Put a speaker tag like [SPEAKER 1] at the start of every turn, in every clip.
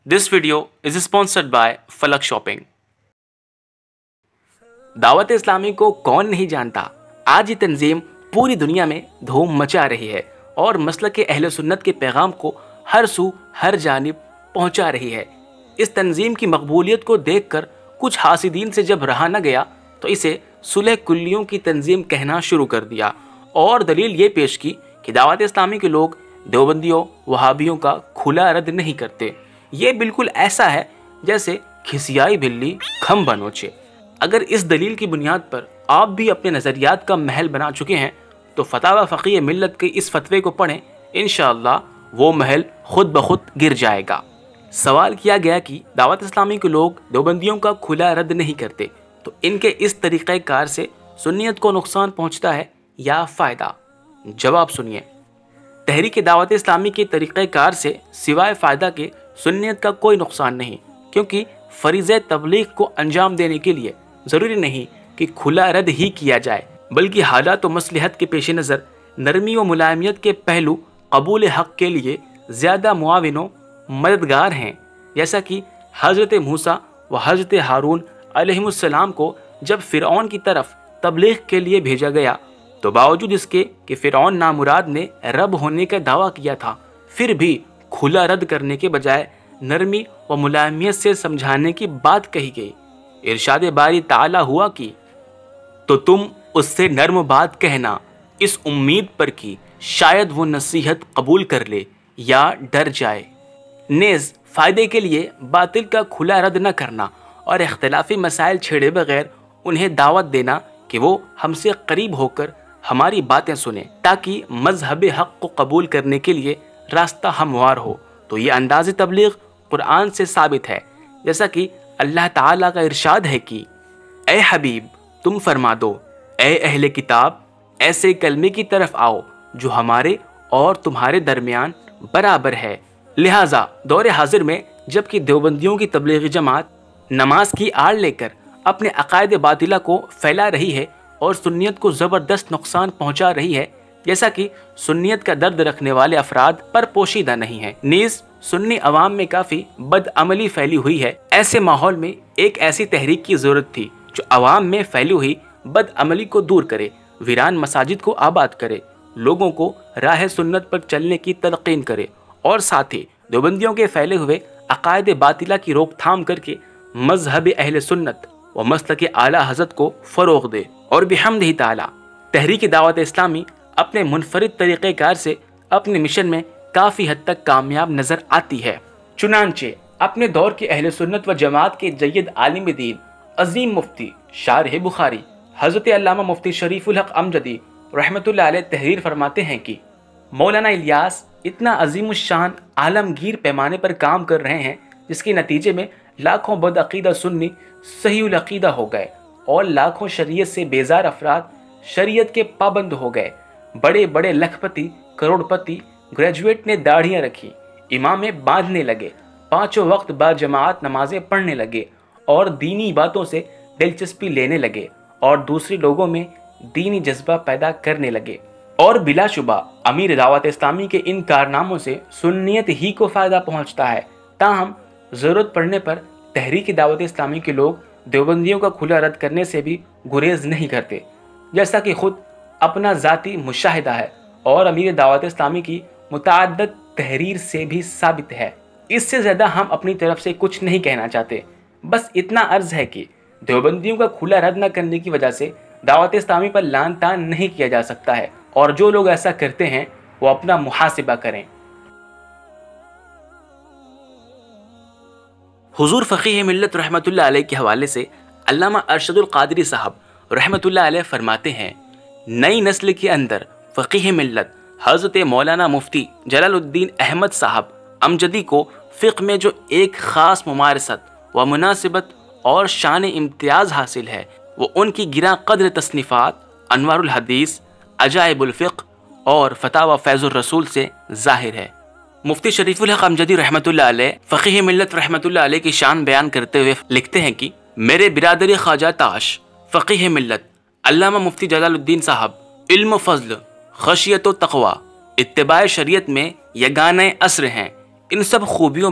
[SPEAKER 1] This video is sponsored by Falak shopping. Dawat Islami को कौन नहीं जानता। आज ये तंजीम पूरी दुनिया में धूम मचा रही है और मसलक के अहले सुन्नत के पैगाम को हर सू हर जानिब पहुंचा रही है। इस तंजीम की मकबूलियत को देखकर कुछ हासिदीन से जब रहा न गया तो इसे सुलह कुल्लियों की तंजीम कहना शुरू कर दिया और दलील ये पेश की कि दावत इस्लामी के लोग देवबंदियों वहाबियों का खुला रद्द नहीं करते। ये बिल्कुल ऐसा है जैसे खिसियाई बिल्ली खम्भा नोचे। अगर इस दलील की बुनियाद पर आप भी अपने नज़रियात का महल बना चुके हैं तो फतावा फ़क़ीह मिल्लत के इस फतवे को पढ़ें, इंशाअल्लाह वो महल खुद ब खुद गिर जाएगा। सवाल किया गया कि दावत इस्लामी के लोग देवबंदियों का खुला रद्द नहीं करते तो इनके इस तरीक़े कार से सुन्नियत को नुकसान पहुँचता है या फ़ायदा। जवाब सुनिए। तहरीक दावत इस्लामी के तरीक़े कार से सिवाय फ़ायदा के सुन्नियत का कोई नुकसान नहीं, क्योंकि फ़रीज़े तबलीग को अंजाम देने के लिए ज़रूरी नहीं कि खुला रद्द ही किया जाए, बल्कि हालात व मसलहत के पेश नज़र नरमी व मुलायमियत के पहलू कबूल हक़ के लिए ज़्यादा मुआविन व मददगार हैं। जैसा कि हज़रत मूसा व हज़रत हारून अलैहिमुस्सलाम को जब फ़िरऔन की तरफ तबलीग के लिए भेजा गया तो बावजूद इसके कि फ़िरऔन नामुराद ने रब होने का दावा किया था, फिर भी खुला रद्द करने के बजाय नरमी व मुलायमियत से समझाने की बात कही गई। इरशाद बारी ताला हुआ कि तो तुम उससे नर्म बात कहना, इस उम्मीद पर कि शायद वो नसीहत कबूल कर ले या डर जाए। नेज़ फ़ायदे के लिए बातिल का खुला रद्द न करना और इख्तिलाफी मसाइल छेड़े बगैर उन्हें दावत देना कि वो हमसे करीब होकर हमारी बातें सुने ताकि मजहब हक़ को कबूल करने के लिए रास्ता हमवार हो, तो ये अंदाज़ तबलीग कुरान से साबित है। जैसा कि अल्लाह ताला का इरशाद है कि ए हबीब तुम फरमा दो, ए अहले किताब ऐसे कलमे की तरफ आओ जो हमारे और तुम्हारे दरमियान बराबर है। लिहाजा दौरे हाजिर में जबकि देवबंदियों की तबलीगी जमात नमाज की आड़ लेकर अपने अकायद बातिला को फैला रही है और सुन्नियत को ज़बरदस्त नुकसान पहुंचा रही है, जैसा कि सुन्नियत का दर्द रखने वाले अफराद पर पोशीदा नहीं है। नीज़ सुन्नी अवाम में काफ़ी बदअमली फैली हुई है। ऐसे माहौल में एक ऐसी तहरीक की ज़रूरत थी जो अवाम में फैली हुई बदअमली को दूर करे, वीरान मसाजिद को आबाद करे, लोगों को राह सुन्नत पर चलने की तलक़ीन करे और साथ ही देवबंदियों के फैले हुए अकायद बातिला की रोकथाम करके मजहब अहले सुन्नत व मसलक आला हज़रत को फ़रोग़ दे। और बिहम्दिही ताला तहरीक दावत इस्लामी अपने मुनफरिद तरीक़ेकार से अपने मिशन में काफ़ी हद तक कामयाब नज़र आती है। चुनांचे अपने दौर के अहले सुन्नत व जमात के जय्यद आलिम दीन अज़ीम मुफ्ती शारह बुखारी हज़रत अल्लामा मुफ्ती शरीफुल हक़ अमजदी रहमतुल्लाह अलैह तहरीर फरमाते हैं कि मौलाना इलियास इतना अज़ीमुश्शान आलमगीर पैमाने पर काम कर रहे हैं जिसके नतीजे में लाखों बदअक़ीदा सुन्नी सहीउल अक़ीदा हो गए और लाखों शरीयत से बेजार अफराद शरीयत के पाबंद हो गए। बड़े बड़े लखपति करोड़पति ग्रेजुएट ने दाढ़ियाँ रखी, इमामें बांधने लगे, पाँचों वक्त बाद जमात नमाजें पढ़ने लगे और दीनी बातों से दिलचस्पी लेने लगे और दूसरे लोगों में दीनी जज्बा पैदा करने लगे। और बिलाशुबा अमीर दावत इस्लामी के इन कारनामों से सुन्नियत ही को फ़ायदा पहुँचता है। ताहम ज़रूरत पड़ने पर तहरीक दावत इस्लामी के लोग देवबंदियों का खुला रद्द करने से भी गुरेज नहीं करते, जैसा कि खुद अपना ज़ाती मुशाहिदा है और अमीर दावत इस्लामी की मुतअद्दिद तहरीर से भी साबित है। इससे ज़्यादा हम अपनी तरफ से कुछ नहीं कहना चाहते, बस इतना अर्ज़ है कि देवबंदियों का खुला रद्द न करने की वजह से दावत इस्लामी पर लान तान नहीं किया जा सकता है और जो लोग ऐसा करते हैं वो अपना मुहासिबा करें। हुजूर फ़क़ीह मिल्लत रहमतुल्लाह अलैह के हवाले से अल्लामा अरशदुल क़ादरी साहब रहमतुल्लाह अलैह फरमाते हैं, नई नस्ल के अंदर फ़क़ीह मिल्लत हज़रत मौलाना मुफ्ती जलालुद्दीन अहमद साहब अमजदी को फ़िक़्ह में जो एक ख़ास मुमारसत व मुनासिबत और शान इम्तियाज़ हासिल है वो उनकी गिरा क़द्र तसनीफ़ात अनवारुल हदीस, अजाइबुल फ़िक़्ह और फ़तावा फ़ैज़ुर रसूल से ज़ाहिर है। मुफ्ती शरीफुल हक़ अमजदी रहमतुल्लाह अलैह फ़क़ीह मिल्लत रहमतुल्लाह अलैह की शान बयान करते हुए लिखते हैं कि मेरे बिरादरी ख्वाजा ताश फ़क़ीह मिल्लत अल्लामा मुफ्ती जलालुद्दीन साहब इल्म फ़ज़्ल खशियत व तक़वा इत्तिबाए शरीयत में यगाने असर हैं। इन सब खूबियों में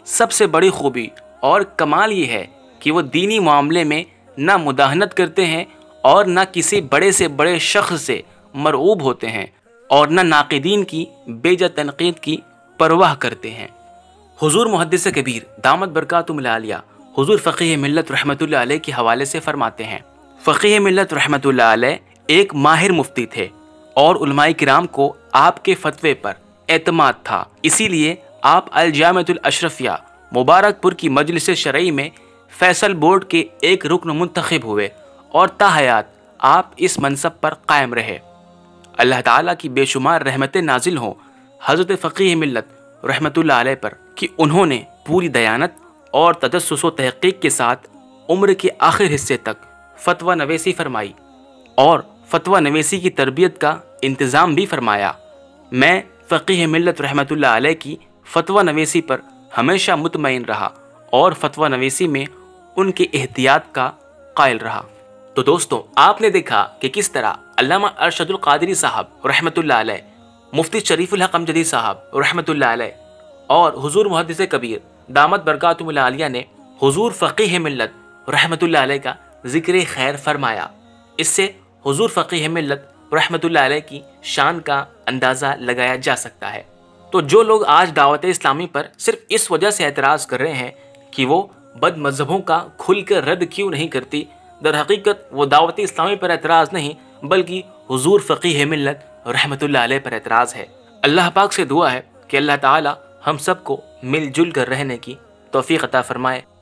[SPEAKER 1] سب سے بڑی خوبی اور کمال یہ ہے کہ وہ دینی معاملے میں نہ مداہنت کرتے ہیں اور نہ کسی بڑے سے بڑے شخص سے مرعوب ہوتے ہیں اور نہ ناقدین کی بیجا تنقید کی پرواہ کرتے ہیں۔ حضور محدث کبیر دامت برکاتہم العالیہ حضور فقیہ ملت رحمۃ اللہ علیہ کے حوالے سے فرماتے ہیں، فقیہ ملت رحمۃ اللہ علیہ ایک ماہر مفتی تھے اور علماء کرام کو آپ کے فتوے پر اعتماد تھا، اسی لیے آپ الجامعۃ الاشرفیہ مبارک پور کی مجلس شرعی میں فیصل بورڈ کے ایک رکن منتخب ہوئے اور تا حیات آپ اس منصب پر قائم رہے۔ اللہ تعالیٰ کی بے شمار رحمتیں نازل ہوں حضرت فقیہ ملت رحمۃ اللہ علیہ پر کہ انہوں نے پوری دیانت اور تجسس و تحقیق کے ساتھ عمر کے آخر حصے تک فتویٰ نویسی فرمائی اور فتویٰ نویسی کی تربیت کا انتظام بھی فرمایا۔ میں فقیہ ملت رحمۃ اللہ علیہ کی فتویٰ نویسی پر ہمیشہ مطمئن رہا اور فتویٰ نویسی میں ان کے احتیاط کا قائل رہا۔ تو دوستوں، آپ نے دیکھا کہ کس طرح علامہ ارشد القادری صاحب رحمۃ اللہ علیہ، مفتی شریف الحق امجدی صاحب رحمۃ اللہ علیہ اور حضور محدث کبیر دامت برکاتہم العالیہ نے حضور فقیہ ملت رحمۃ اللہ علیہ کا ذکر خیر فرمایا۔ اس سے حضور فقیہ ملت رحمۃ اللہ علیہ کی شان کا اندازہ لگایا جا سکتا ہے۔ تو جو لوگ آج دعوت اسلامی پر صرف اس وجہ سے اعتراض کر رہے ہیں کہ وہ بد مذہبوں کا کھل کر رد کیوں نہیں کرتی، در حقیقت وہ دعوت اسلامی پر اعتراض نہیں بلکہ حضور فقیہ ملت رحمۃ اللہ علیہ پر اعتراض ہے۔ اللہ پاک سے دعا ہے کہ اللہ تعالی ہم سب کو مل جل کر رہنے کی توفیق عطا فرمائے۔